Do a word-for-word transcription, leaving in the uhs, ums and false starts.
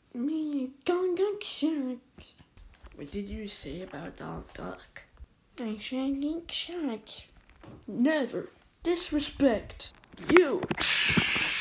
Me, Gong Gong Sharks. What did you say about Donald Duck? I said Gong Sharks. Never. Disrespect. You.